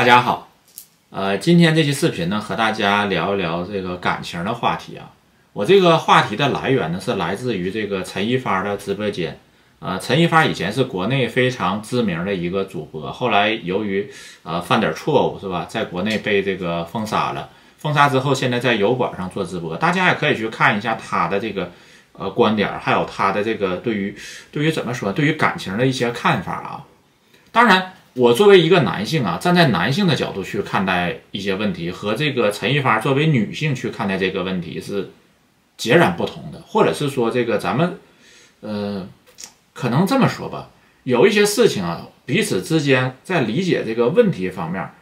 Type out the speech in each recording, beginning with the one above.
家好，今天这期视频呢，和大家聊一聊这个感情的话题啊。我这个话题的来源呢，是来自于这个陈一发的直播间。陈一发以前是国内非常知名的一个主播，后来由于犯点错误是吧，在国内被这个封杀了。封杀之后，现在在油管上做直播，大家也可以去看一下他的这个观点，还有他的这个对于怎么说，对于感情的一些看法啊。当然，我作为一个男性啊，站在男性的角度去看待一些问题，和这个陈一发作为女性去看待这个问题是截然不同的，或者是说这个咱们可能这么说吧，有一些事情啊，彼此之间在理解这个问题方面，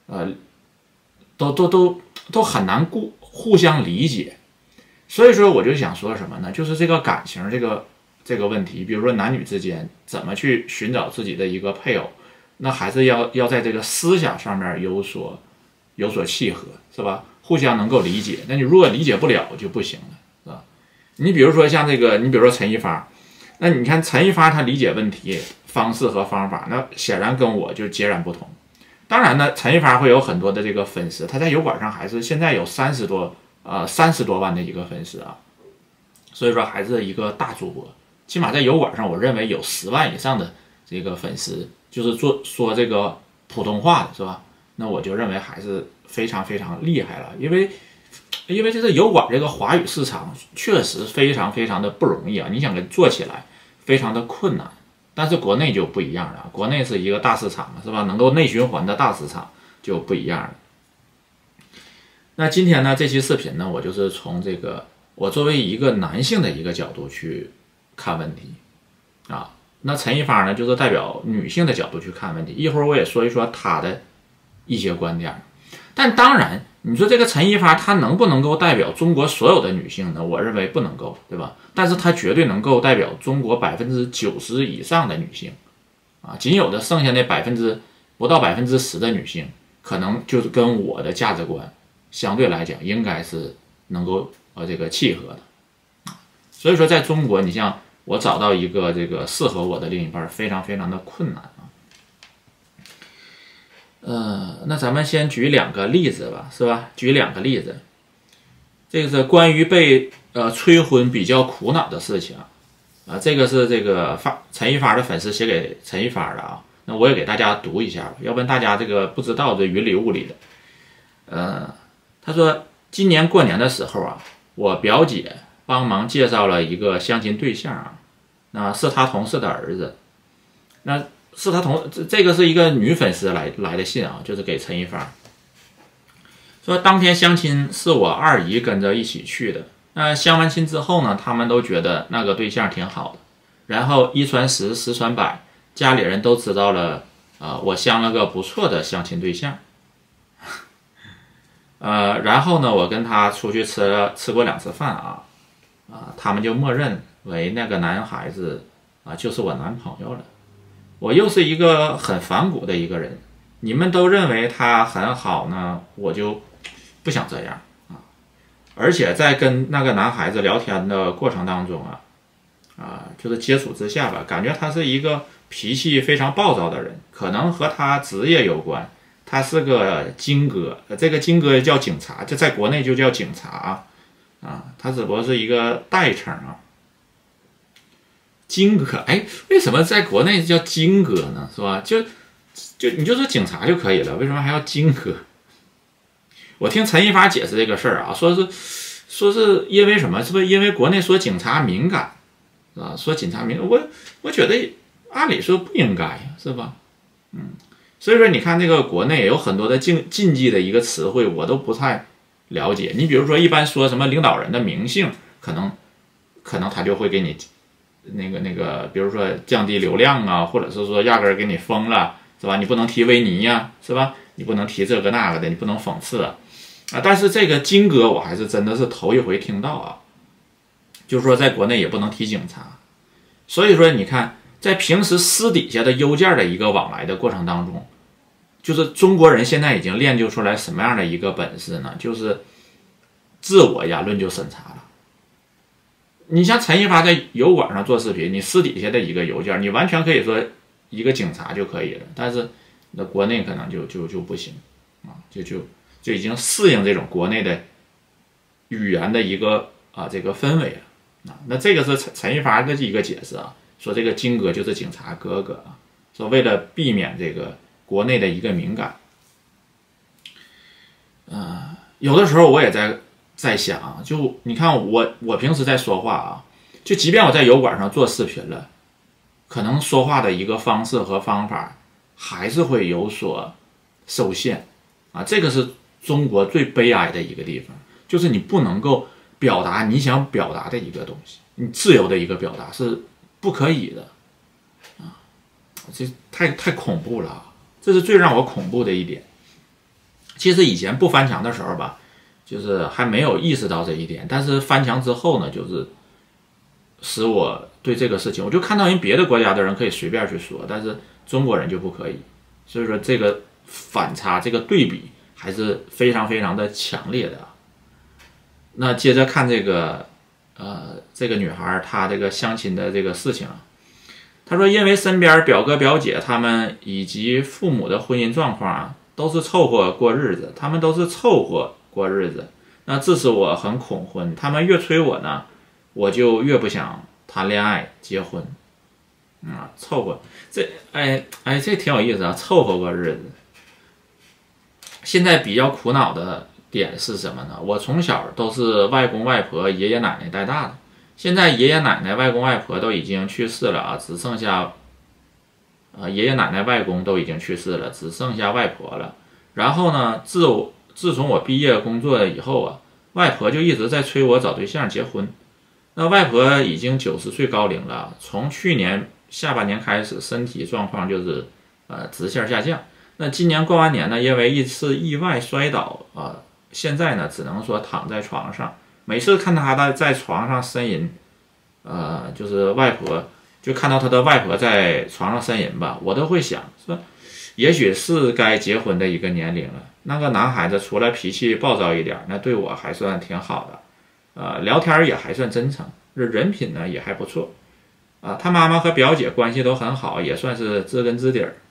都很难互相理解。所以说，我就想说什么呢？就是这个感情这个问题，比如说男女之间怎么去寻找自己的一个配偶，那还是要在这个思想上面有所契合，是吧？互相能够理解。那你如果理解不了就不行了，是吧？你比如说像这个，你比如说陈一发，那你看陈一发他理解问题方式和方法，那显然跟我就截然不同。当然呢，陈一发会有很多的这个粉丝，他在油管上还是现在有30多万的一个粉丝啊，所以说还是一个大主播，起码在油管上，我认为有10万以上的这个粉丝，就是说这个普通话的是吧？那我就认为还是非常非常厉害了，因为这个油管这个华语市场确实非常非常的不容易啊，你想给做起来非常的困难。但是国内就不一样了，国内是一个大市场是吧？能够内循环的大市场就不一样了。那今天呢，这期视频呢，我就是从这个我作为一个男性的一个角度去看问题啊。那陈一发呢，就是代表女性的角度去看问题。一会儿我也说一说他的一些观点。但当然，你说这个陈一发他能不能够代表中国所有的女性呢？我认为不能够，对吧？但是他绝对能够代表中国90%以上的女性啊，仅有的剩下那不到10%的女性，可能就是跟我的价值观相对来讲应该是能够这个契合的。所以说，在中国，你像我找到一个这个适合我的另一半，非常非常的困难啊。那咱们先举2个例子吧，是吧？举2个例子，这个是关于被催婚比较苦恼的事情啊。这个是这个陈一发的粉丝写给陈一发的啊。那我也给大家读一下吧，要不然大家这个不知道这云里雾里的。他说今年过年的时候啊，我表姐帮忙介绍了一个相亲对象啊，那是他同事的儿子，那是他这个是一个女粉丝来的信啊，就是给陈一发说，当天相亲是我二姨跟着一起去的。那相完亲之后呢，他们都觉得那个对象挺好的，然后1传10，10传100，家里人都知道了我相了个不错的相亲对象。然后呢，我跟他出去吃过2次饭啊，他们就默认为那个男孩子就是我男朋友了。我又是一个很反骨的一个人，你们都认为他很好呢，我就不想这样啊。而且在跟那个男孩子聊天的过程当中就是接触之下吧，感觉他是一个脾气非常暴躁的人，可能和他职业有关。他是个金哥，这个金哥叫警察，就在国内就叫警察他只不过是一个代称啊。金哥，哎，为什么在国内叫金哥呢？是吧？就你就说警察就可以了，为什么还要金哥？我听陈一发解释这个事儿啊，说是因为什么？是不是因为国内说警察敏感，是吧？说警察敏感，我觉得按理说不应该，是吧？所以说你看这个国内有很多的禁忌的一个词汇，我都不太了解。你比如说，一般说什么领导人的名姓，可能他就会给你那个，比如说降低流量啊，或者是说压根儿给你封了，是吧？你不能提维尼呀，是吧？你不能提这个那个的，你不能讽刺但是这个金哥我还是真的是头一回听到啊，就是说在国内也不能提警察。所以说你看，在平时私底下的邮件的一个往来的过程当中，就是中国人现在已经练就出来什么样的一个本事呢？就是自我言论就审查了。你像陈一发在油管上做视频，你私底下的一个邮件，你完全可以说一个警察就可以了，但是那国内可能就不行啊，就已经适应这种国内的语言的一个这个氛围了啊。那这个是陈一发的一个解释啊，说这个金哥就是警察哥哥啊，说为了避免这个国内的一个敏感，有的时候我也在想，就你看我平时在说话啊，就即便我在油管上做视频了，可能说话的一个方式和方法还是会有所受限啊。这个是中国最悲哀的一个地方，就是你不能够表达你想表达的一个东西，你自由的一个表达是不可以的啊。这太恐怖了，这是最让我恐怖的一点。其实以前不翻墙的时候吧，就是还没有意识到这一点，但是翻墙之后呢，就是使我对这个事情，我就看到人别的国家的人可以随便去说，但是中国人就不可以。所以说这个反差，这个对比还是非常非常的强烈的。那接着看这个这个女孩她这个相亲的这个事情啊，她说因为身边表哥表姐他们以及父母的婚姻状况啊，都是凑合过日子，他们都是凑合过日子，那致使我很恐婚，他们越催我呢，我就越不想谈恋爱结婚凑合这这挺有意思啊，凑合过日子。现在比较苦恼的点是什么呢？我从小都是外公外婆爷爷奶奶带大的，现在爷爷奶奶外公外婆都已经去世了啊，只剩下爷爷奶奶外公都已经去世了，只剩下外婆了。然后呢，自从我毕业工作以后啊，外婆就一直在催我找对象结婚。那外婆已经90岁高龄了，从去年下半年开始，身体状况就是直线下降。那今年过完年呢，因为一次意外摔倒现在呢只能说躺在床上。每次看她在床上呻吟，就是外婆就看到她的外婆在床上呻吟吧，我都会想说，也许是该结婚的一个年龄了。那个男孩子除了脾气暴躁一点，那对我还算挺好的，聊天也还算真诚，人品呢也还不错，他妈妈和表姐关系都很好，也算是知根知底儿，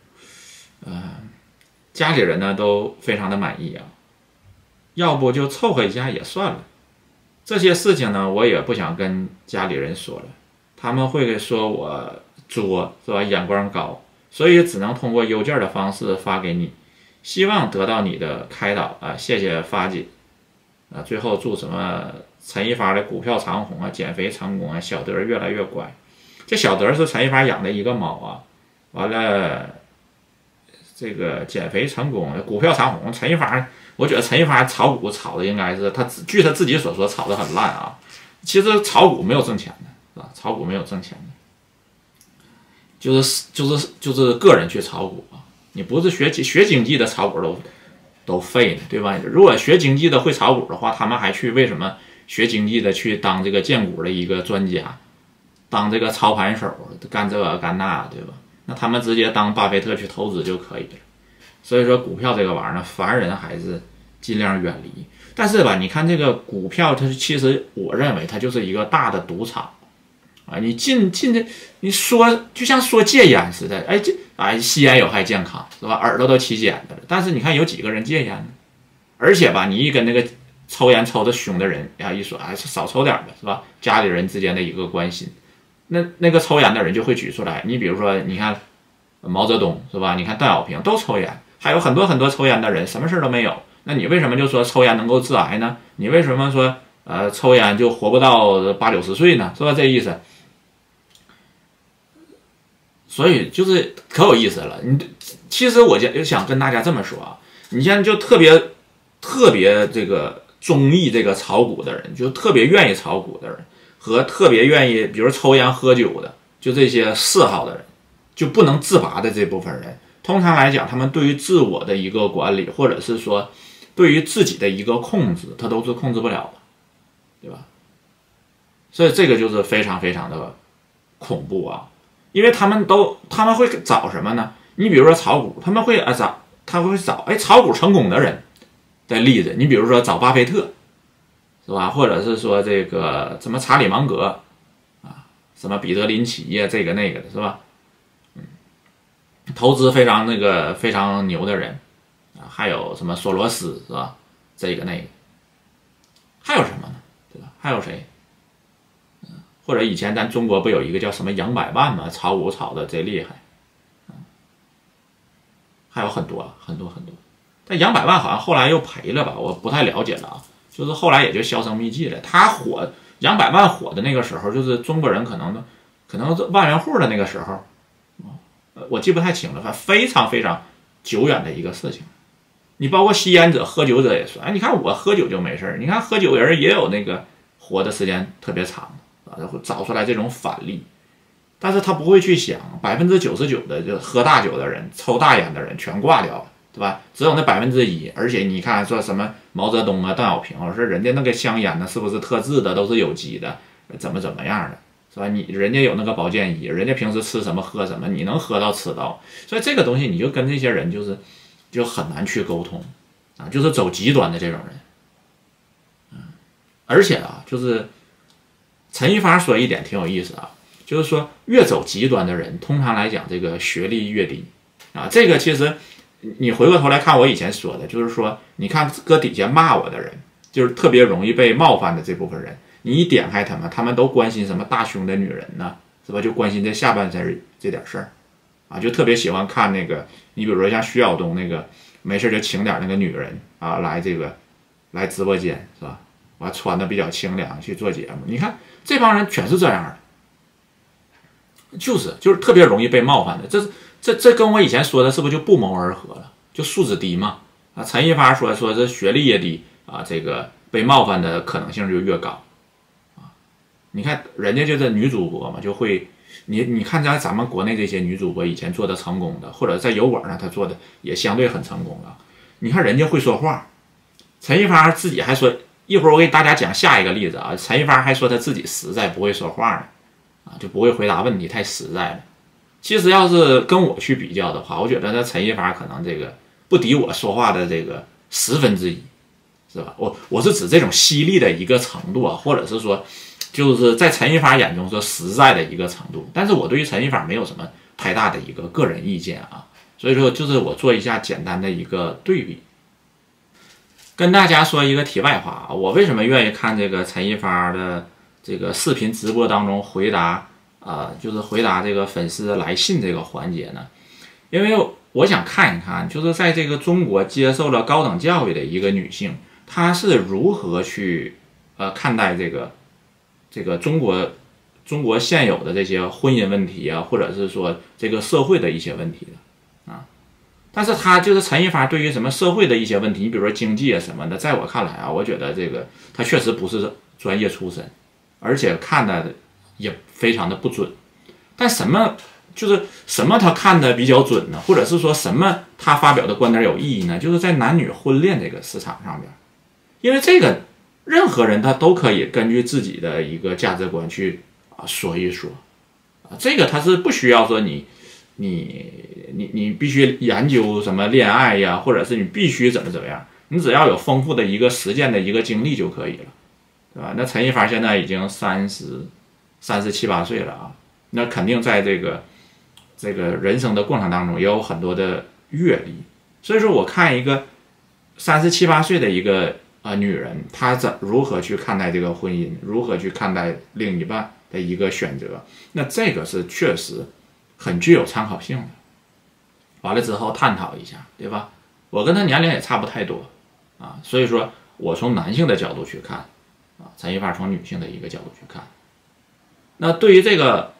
家里人呢都非常的满意啊，要不就凑合一下也算了。这些事情呢，我也不想跟家里人说了，他们会说我作是吧，眼光高，所以只能通过邮件的方式发给你，希望得到你的开导啊，谢谢发姐最后祝什么陈一发的股票长红啊，减肥成功啊，小德越来越乖。这小德是陈一发养的一个猫啊，完了这个减肥成功，股票长红，陈一发。我觉得陈一发炒股炒的应该是据他自己所说炒的很烂啊。其实炒股没有挣钱的，是吧？炒股没有挣钱的，就是个人去炒股啊。你不是学经济的炒股都废呢，对吧？如果学经济的会炒股的话，他们还去为什么学经济的去当这个荐股的一个专家，当这个操盘手，干这个干那，对吧？那他们直接当巴菲特去投资就可以了。所以说股票这个玩意儿呢，凡人还是尽量远离。但是吧，你看这个股票，它其实我认为它就是一个大的赌场啊。你进的，你说就像说戒烟似的，吸烟有害健康是吧？耳朵都起茧的了。但是你看有几个人戒烟呢？而且吧，你一跟那个抽烟抽的凶的人一说，少抽点的是吧？家里人之间的一个关心，那个抽烟的人就会举出来。你比如说，你看毛泽东是吧？你看邓小平都抽烟。还有很多很多抽烟的人，什么事都没有。那你为什么就说抽烟能够致癌呢？你为什么说抽烟就活不到80-90岁呢？是吧？这意思。所以就是可有意思了。其实我就想跟大家这么说啊，你现在就特别这个中意这个炒股的人，就特别愿意炒股的人，和特别愿意比如抽烟喝酒的，就这些嗜好的人，就不能自拔的这部分人。通常来讲，他们对于自我的一个管理，或者是说对于自己的一个控制，他都是控制不了的，对吧？所以这个就是非常非常的恐怖啊！因为他们会找什么呢？你比如说炒股，他会找炒股成功的人的例子。你比如说找巴菲特，是吧？或者是说这个什么查理芒格什么彼得林奇呀，这个那个的，是吧？ 投资非常牛的人啊，还有什么索罗斯是吧？这个那个，还有什么呢？对吧？还有谁？或者以前咱中国不有一个叫什么杨百万吗？炒股炒的贼厉害，还有很多很多很多。但杨百万好像后来又赔了吧？我不太了解了啊。就是后来也就销声匿迹了。他火，杨百万火的那个时候，就是中国人可能万元户的那个时候，我记不太清了，反正非常非常久远的一个事情。你包括吸烟者、喝酒者也算。哎，你看我喝酒就没事，你看喝酒人也有那个活的时间特别长啊，会找出来这种反例。但是他不会去想，99%的就喝大酒的人、抽大烟的人全挂掉了，对吧？只有那1%。而且你看说什么毛泽东啊、邓小平，我说人家那个香烟呢，是不是特制的，都是有机的，怎么样的，是吧？人家有那个保健医，人家平时吃什么喝什么，你能喝到吃到，所以这个东西你就跟这些人就很难去沟通啊，就是走极端的这种人，而且啊，就是陈一发说一点挺有意思啊。就是说，越走极端的人，通常来讲，这个学历越低啊。这个其实你回过头来看我以前说的，就是说，你看搁底下骂我的人，就是特别容易被冒犯的这部分人，你一点开他们都关心什么大胸的女人呢，是吧？就关心这下半身这点事儿啊，就特别喜欢看那个，你比如说像徐晓东那个，没事就请点那个女人啊来直播间，是吧？完穿的比较清凉去做节目，你看这帮人全是这样的。就是特别容易被冒犯的，这跟我以前说的是不是就不谋而合了？就素质低嘛啊！陈一发说这学历越低啊，这个被冒犯的可能性就越高啊！你看人家就是女主播嘛，就会你看咱们国内这些女主播以前做的成功的，或者在油管上她做的也相对很成功了。你看人家会说话，陈一发自己还说，一会儿我给大家讲下一个例子啊，陈一发还说他自己实在不会说话呢。就不会回答问题，太实在了。其实要是跟我去比较的话，我觉得那陈一发可能这个不敌我说话的这个1/10，是吧？我是指这种犀利的一个程度啊，或者是说，就是在陈一发眼中说实在的一个程度。但是我对于陈一发没有什么太大的一个个人意见啊，所以说就是我做一下简单的一个对比。跟大家说一个题外话啊，我为什么愿意看这个陈一发的这个视频直播当中回答就是回答这个粉丝来信这个环节呢？因为我想看一看，就是在这个中国接受了高等教育的一个女性，她是如何去看待这个中国现有的这些婚姻问题啊，或者是说这个社会的一些问题的啊。但是她就是陈一发对于什么社会的一些问题，你比如说经济啊什么的，在我看来啊，我觉得这个她确实不是专业出身。而且看的也非常的不准，但什么他看的比较准呢？或者是说什么他发表的观点有意义呢？就是在男女婚恋这个市场上边，因为这个任何人他都可以根据自己的一个价值观去说一说啊，这个他是不需要说你必须研究什么恋爱呀，或者是你必须怎么样，你只要有丰富的一个实践的一个经历就可以了。对吧？那陈一发现在已经37、8岁了啊，那肯定在这个人生的过程当中也有很多的阅历。所以说，我看一个37、8岁的一个女人，她如何去看待这个婚姻，如何去看待另一半的一个选择，那这个是确实很具有参考性的。完了之后探讨一下，对吧？我跟她年龄也差不太多啊，所以说我从男性的角度去看。陈一发从女性的一个角度去看，那对于这个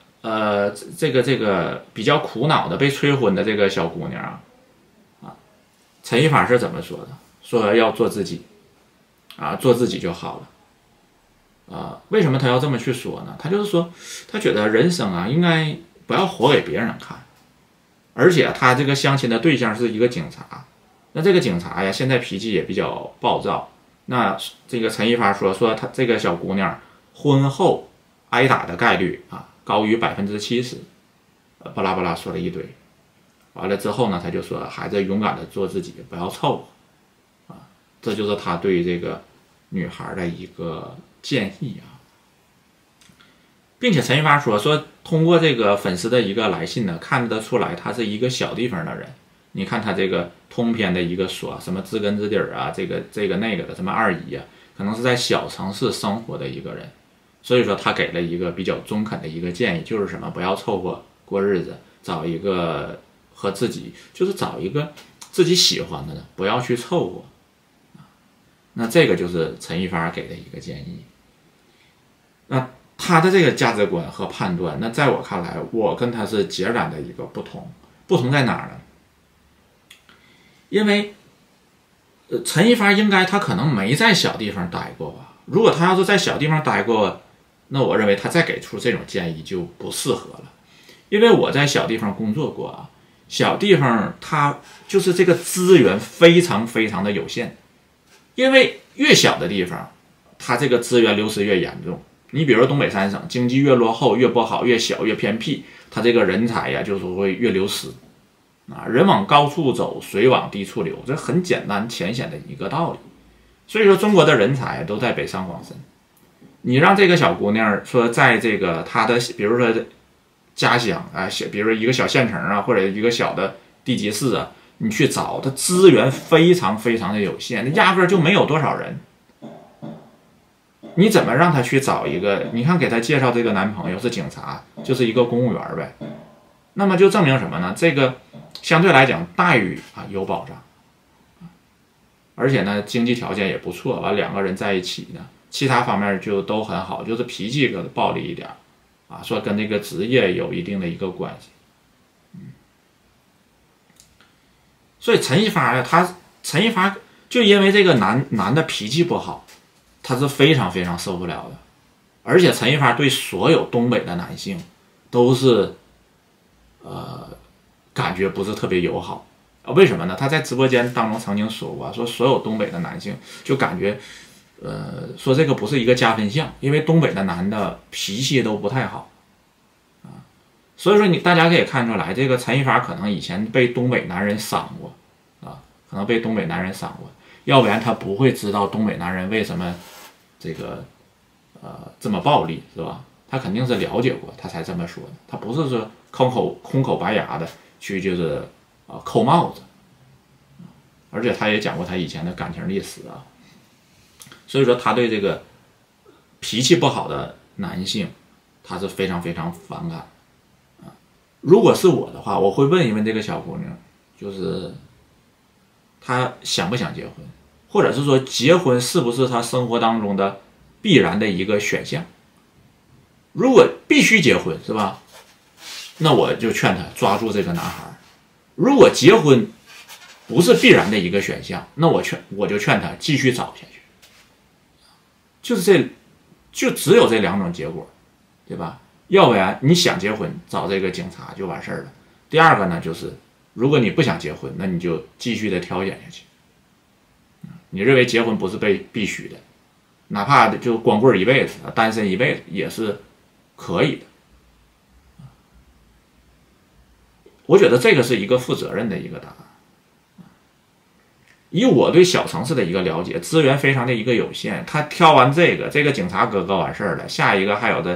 比较苦恼的被催婚的这个小姑娘陈一发是怎么说的？说要做自己做自己就好了为什么他要这么去说呢？他就是说，他觉得人生应该不要活给别人看，而且他这个相亲的对象是一个警察，那这个警察呀，现在脾气也比较暴躁。那这个陈一发说他这个小姑娘婚后挨打的概率高于70%，巴拉巴拉说了一堆。完了之后呢，他就说孩子勇敢的做自己，不要凑合这就是他对这个女孩的一个建议并且陈一发说通过这个粉丝的一个来信呢，看得出来他是一个小地方的人。你看他这个通篇的一个说什么知根知底啊，这个那个的什么二姨啊，可能是在小城市生活的一个人，所以说他给了一个比较中肯的一个建议，就是什么不要凑合过日子，找一个和自己就是找一个自己喜欢的，不要去凑合。那这个就是陈一发给的一个建议。那他的这个价值观和判断，那在我看来，我跟他是截然的一个不同。不同在哪儿呢？因为陈一发应该他可能没在小地方待过吧。如果他要是在小地方待过，那我认为他再给出这种建议就不适合了。因为我在小地方工作过啊，小地方它就是这个资源非常非常的有限。因为越小的地方，它这个资源流失越严重。你比如说东北三省，经济越落后、越不好、越小、越偏僻，它这个人才呀就是会越流失。人往高处走，水往低处流，这很简单浅显的一个道理。所以说，中国的人才都在北上广深。你让这个小姑娘说，在这个她的比如说家乡啊，比如说一个小县城啊，或者一个小的地级市啊，你去找，它资源非常非常的有限，那压根就没有多少人。你怎么让她去找一个？你看给她介绍这个男朋友是警察，就是一个公务员呗。那么就证明什么呢？这个相对来讲待遇啊有保障，而且呢经济条件也不错，完两个人在一起呢，其他方面就都很好，就是脾气更暴力一点啊，说跟这个职业有一定的一个关系。所以陈一发呀，陈一发就因为这个男的脾气不好，他是非常非常受不了的。而且陈一发对所有东北的男性都是感觉不是特别友好啊？为什么呢？他在直播间当中曾经说过，说所有东北的男性就感觉，说这个不是一个加分项，因为东北的男的脾气都不太好啊。所以说大家可以看出来，这个陈一发可能以前被东北男人伤过啊，可能被东北男人伤过，要不然他不会知道东北男人为什么这个这么暴力，是吧？他肯定是了解过，他才这么说的。他不是说空口白牙的去就是扣帽子，而且他也讲过他以前的感情历史啊。所以说他对这个脾气不好的男性，他是非常非常反感啊。如果是我的话，我会问一问这个小姑娘，就是她想不想结婚，或者是说结婚是不是她生活当中的必然的一个选项。如果必须结婚，是吧？那我就劝他抓住这个男孩。如果结婚不是必然的一个选项，那我就劝他继续找下去。就只有这两种结果，对吧？要不然你想结婚找这个警察就完事儿了。第二个呢，就是如果你不想结婚，那你就继续的挑选下去。你认为结婚不是必须的，哪怕就光棍一辈子，单身一辈子也是可以的。我觉得这个是一个负责任的一个答案。以我对小城市的一个了解，资源非常的一个有限，他挑完这个警察哥哥完事儿了，下一个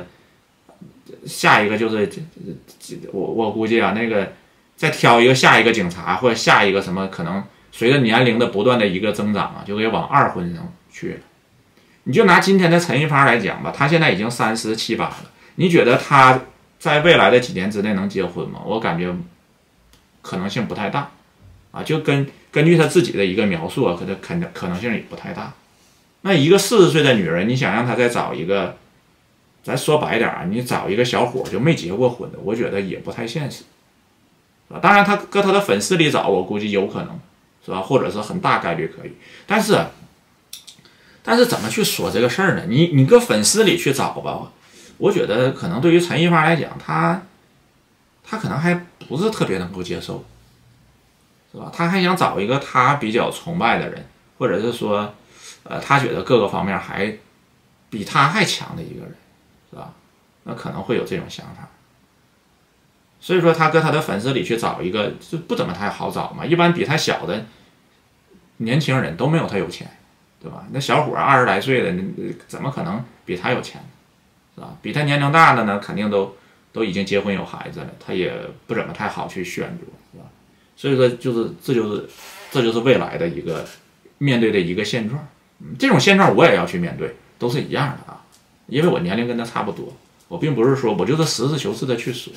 就是我估计啊，那个再挑一个下一个警察，或者下一个什么，可能随着年龄的不断的一个增长啊，就给往二婚上去了。你就拿今天的陈一发来讲吧，他现在已经37、8了，你觉得他在未来的几年之内能结婚吗？我感觉可能性不太大啊，就根据他自己的一个描述啊，可能性也不太大。那一个40岁的女人，你想让她再找一个，咱说白点啊，你找一个小伙就没结过婚的，我觉得也不太现实，是吧？当然，他搁他的粉丝里找，我估计有可能，是吧？或者是很大概率可以，但是怎么去说这个事儿呢？你搁粉丝里去找吧，我觉得可能对于陈一发来讲，他可能还不是特别能够接受，是吧？他还想找一个他比较崇拜的人，或者是说，他觉得各个方面还比他还强的一个人，是吧？那可能会有这种想法。所以说，他搁他的粉丝里去找一个，就不怎么太好找嘛。一般比他小的年轻人都没有他有钱，对吧？那小伙20来岁的，怎么可能比他有钱？ 是吧？比他年龄大的呢，肯定都已经结婚有孩子了，他也不怎么太好去选择，是吧？所以说，这就是未来的一个面对的一个现状。这种现状我也要去面对，都是一样的啊，因为我年龄跟他差不多，我并不是说我就是实事求是的去说。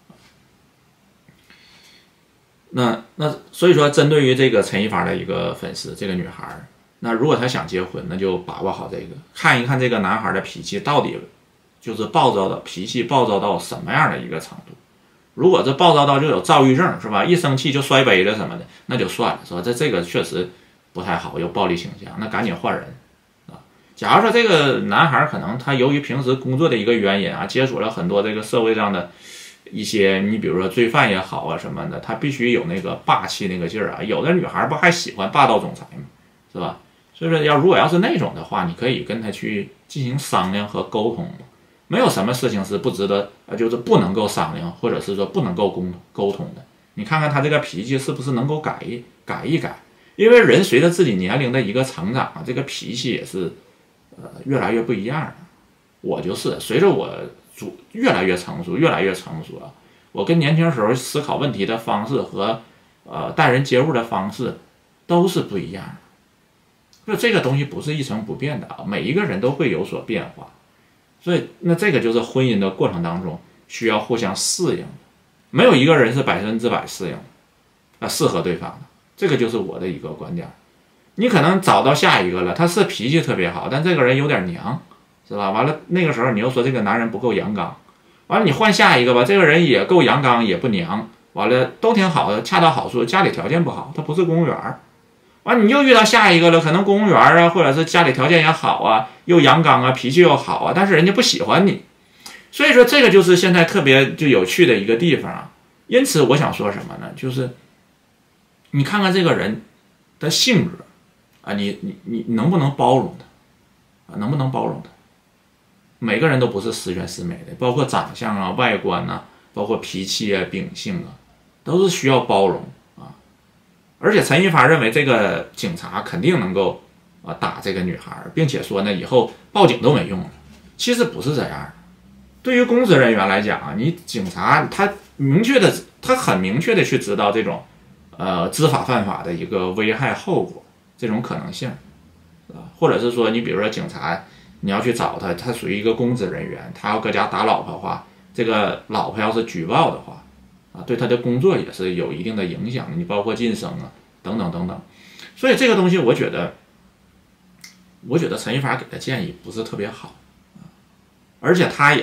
那所以说，针对于这个陈一发的一个粉丝，这个女孩，那如果她想结婚，那就把握好这个，看一看这个男孩的脾气到底就是脾气暴躁到什么样的一个程度。如果这暴躁到就有躁郁症，是吧？一生气就摔杯子什么的，那就算了，是吧？这个确实不太好，有暴力倾向，那赶紧换人啊。假如说这个男孩可能他由于平时工作的一个原因啊，接触了很多这个社会上的一些，你比如说罪犯也好啊什么的，他必须有那个霸气那个劲儿啊。有的女孩不还喜欢霸道总裁吗？是吧？所以说如果要是那种的话，你可以跟他去进行商量和沟通。没有什么事情是不值得就是不能够商量，或者是说不能够沟通的。你看看他这个脾气是不是能够改一改？因为人随着自己年龄的一个成长啊，这个脾气也是越来越不一样的。我就是随着我越来越成熟啊，我跟年轻时候思考问题的方式和待人接物的方式都是不一样的。就这个东西不是一成不变的啊，每一个人都会有所变化。所以，那这个就是婚姻的过程当中需要互相适应的，没有一个人是100%适应的，适合对方的。这个就是我的一个观点。你可能找到下一个了，他是脾气特别好，但这个人有点娘，是吧？完了那个时候你又说这个男人不够阳刚，完了你换下一个吧，这个人也够阳刚，也不娘，完了都挺好的，恰到好处，家里条件不好，他不是公务员。完了你又遇到下一个了，可能公务员啊，或者是家里条件也好啊，又阳刚啊，脾气又好啊，但是人家不喜欢你。所以说这个就是现在特别就有趣的一个地方啊。因此我想说什么呢？就是你看看这个人的性格啊，你能不能包容他啊？能不能包容他？每个人都不是十全十美的，包括长相啊、外观啊，包括脾气啊、秉性啊，都是需要包容。而且陈一发认为这个警察肯定能够打这个女孩，并且说呢以后报警都没用了。其实不是这样的。对于公职人员来讲啊，你警察他很明确的去知道这种知法犯法的一个危害后果这种可能性，或者是说你比如说警察你要去找他，他属于一个公职人员，他要搁家打老婆的话，这个老婆要是举报的话对他的工作也是有一定的影响，你包括晋升啊，等等等等。所以这个东西，我觉得陈一发给的建议不是特别好，而且他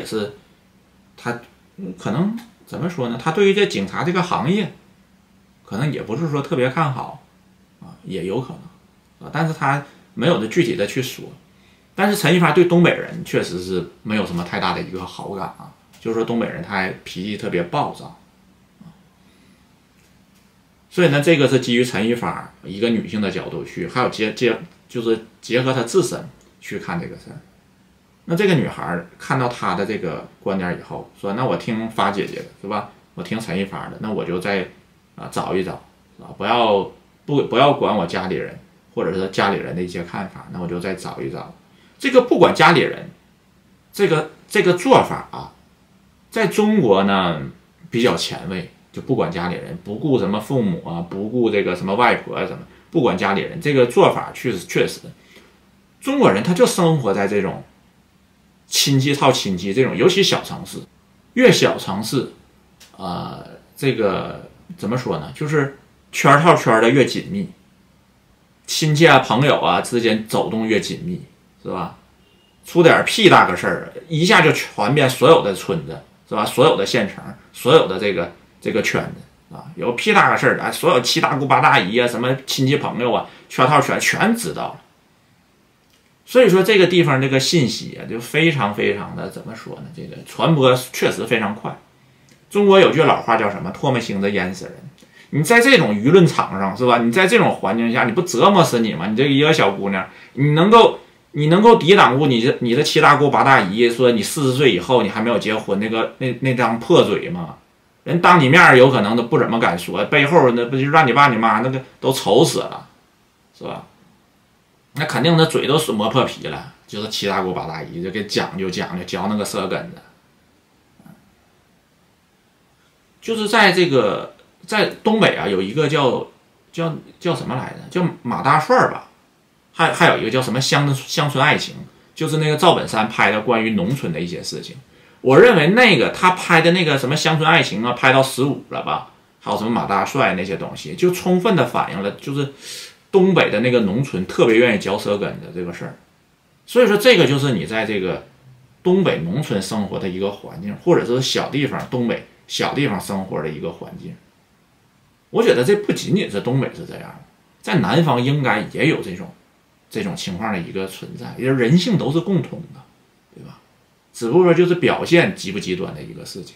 可能怎么说呢？他对于这警察这个行业，可能也不是说特别看好也有可能但是他没有的具体的去说。但是陈一发对东北人确实是没有什么太大的一个好感就是说东北人他还脾气特别暴躁。所以呢，这个是基于陈一发一个女性的角度去，还有就是结合她自身去看这个事儿。那这个女孩看到她的这个观点以后，说：“那我听发姐姐的，是吧？我听陈一发的，那我就再找一找，是吧？不要管我家里人或者是家里人的一些看法，那我就再找一找。这个不管家里人，这个做法在中国呢比较前卫。”就不管家里人，不顾什么父母不顾这个什么外婆什么，不管家里人，这个做法确实，中国人他就生活在这种亲戚套亲戚这种，尤其小城市，越小城市这个怎么说呢？就是圈套圈的越紧密，亲戚朋友之间走动越紧密，是吧？出点屁大个事儿，一下就传遍所有的村子，是吧？所有的县城，所有的这个圈子有屁大个事儿所有七大姑八大姨什么亲戚朋友圈套圈全知道了。所以说这个地方这个信息就非常非常的怎么说呢？这个传播确实非常快。中国有句老话叫什么？唾沫星子淹死人。你在这种舆论场上，是吧？你在这种环境下，你不折磨死你吗？你这一个小姑娘，你能够抵挡住你的七大姑八大姨说你40岁以后你还没有结婚那张破嘴吗？人当你面有可能都不怎么敢说，背后那不就让你爸你妈那个都愁死了，是吧？那肯定那嘴都磨破皮了， 就是七大姑八大姨就给讲究嚼那个舌根子。就是在东北啊，有一个叫什么来着？叫马大帅吧，还有一个叫什么乡村爱情，就是那个赵本山拍的关于农村的一些事情。我认为那个他拍的那个什么乡村爱情啊，拍到15了吧，还有什么马大帅那些东西，就充分的反映了就是东北的那个农村特别愿意嚼舌根的这个事儿。所以说这个就是你在这个东北农村生活的一个环境，或者是小地方东北小地方生活的一个环境。我觉得这不仅仅是东北是这样，在南方应该也有这种情况的一个存在，也就是人性都是共通的，对吧？只不过说就是表现极不极端的一个事情。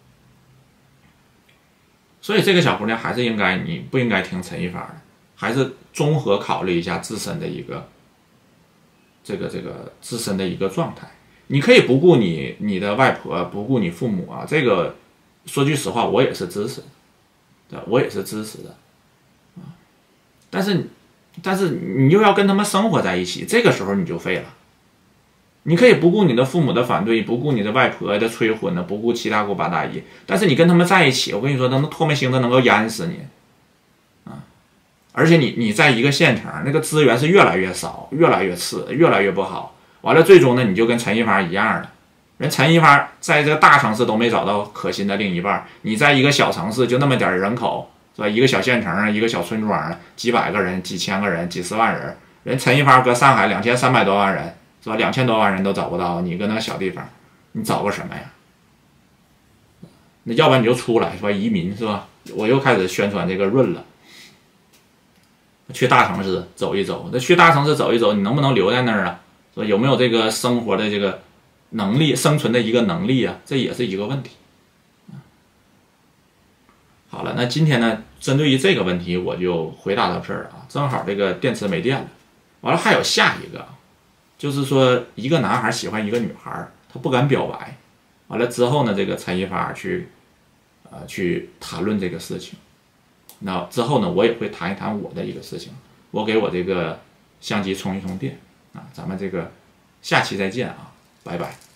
所以这个小姑娘还是你不应该听陈一发的，还是综合考虑一下自身的一个这个自身的一个状态。你可以不顾你的外婆，不顾你父母啊，这个说句实话，我也是支持的，对吧？我也是支持的啊。但是你又要跟他们生活在一起，这个时候你就废了。你可以不顾你的父母的反对，不顾你的外婆的催婚呢，不顾七大姑八大姨，但是你跟他们在一起，我跟你说，他们唾沫星子能够淹死你啊！而且你在一个县城，那个资源是越来越少，越来越次，越来越不好。完了，最终呢，你就跟陈一发一样了。人陈一发在这个大城市都没找到可心的另一半，你在一个小城市就那么点人口，是吧？一个小县城啊，一个小村庄啊，几百个人、几千个人、几十万人，人陈一发搁上海2300多万人。是吧？2000多万人都找不到，你搁那个小地方，你找个什么呀？那要不然你就出来是吧？移民是吧？我又开始宣传这个润了，去大城市走一走。那去大城市走一走，你能不能留在那儿啊？是吧？有没有这个生活的这个能力、生存的一个能力啊？这也是一个问题。好了，那今天呢，针对于这个问题，我就回答到这儿啊。正好这个电池没电了，完了还有下一个。就是说，一个男孩喜欢一个女孩，他不敢表白。完了之后呢，这个陈一发去谈论这个事情。那之后呢，我也会谈一谈我的一个事情。我给我这个相机充一充电啊。咱们这个下期再见啊，拜拜。